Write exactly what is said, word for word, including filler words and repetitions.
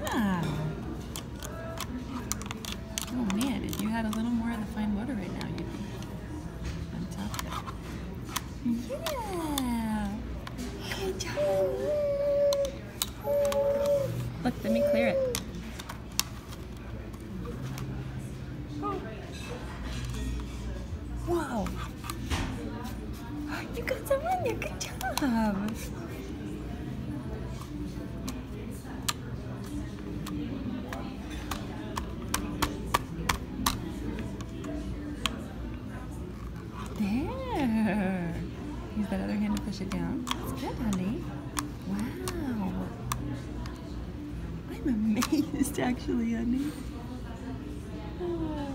job. Oh man, if you had a little more of the fine motor right now, you'd be on top of it. Yeah. Good job. Look, let me clear it. Whoa. You got some on you. Good job. There. Use that other hand to push it down. That's good, honey. Wow. I'm amazed, actually, honey. Oh.